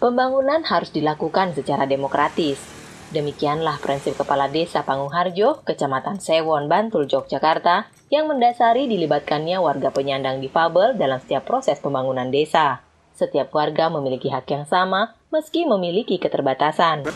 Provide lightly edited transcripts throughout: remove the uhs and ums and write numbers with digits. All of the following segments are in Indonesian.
Pembangunan harus dilakukan secara demokratis. Demikianlah prinsip Kepala Desa Pangungharjo, Kecamatan Sewon, Bantul, Yogyakarta, yang mendasari dilibatkannya warga penyandang difabel dalam setiap proses pembangunan desa. Setiap warga memiliki hak yang sama, meski memiliki keterbatasan.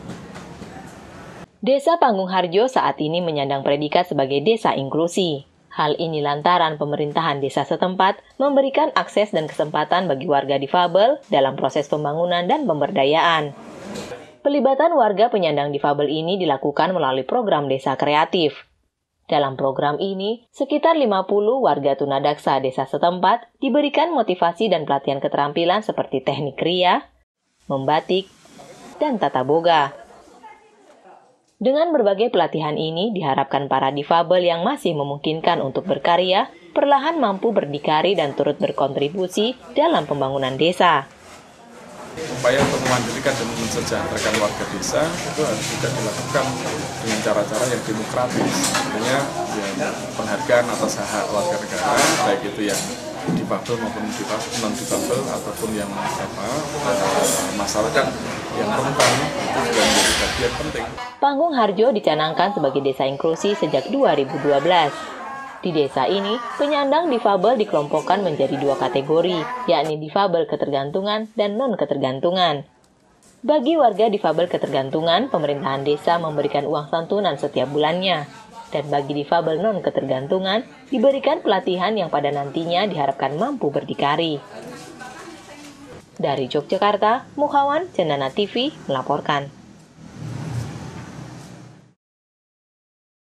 Desa Pangungharjo saat ini menyandang predikat sebagai desa inklusi. Hal ini lantaran pemerintahan desa setempat memberikan akses dan kesempatan bagi warga difabel dalam proses pembangunan dan pemberdayaan. Pelibatan warga penyandang difabel ini dilakukan melalui program desa kreatif. Dalam program ini, sekitar 50 warga tunadaksa desa setempat diberikan motivasi dan pelatihan keterampilan seperti teknik kria, membatik, dan tata boga. Dengan berbagai pelatihan ini, diharapkan para difabel yang masih memungkinkan untuk berkarya, perlahan mampu berdikari dan turut berkontribusi dalam pembangunan desa. Upaya untuk memandirikan dan mensejahterakan warga desa itu harus juga dilakukan dengan cara-cara yang demokratis. Artinya penghargaan atas hak warga negara, baik itu yang difabel maupun non-difabel ataupun yang masyarakat yang rentan, itu juga menjadi bagian penting. Pangungharjo dicanangkan sebagai desa inklusi sejak 2012. Di desa ini, penyandang difabel dikelompokkan menjadi 2 kategori, yakni difabel ketergantungan dan non-ketergantungan. Bagi warga difabel ketergantungan, pemerintahan desa memberikan uang santunan setiap bulannya. Dan bagi difabel non-ketergantungan, diberikan pelatihan yang pada nantinya diharapkan mampu berdikari. Dari Yogyakarta, Muhawan Cendana TV melaporkan.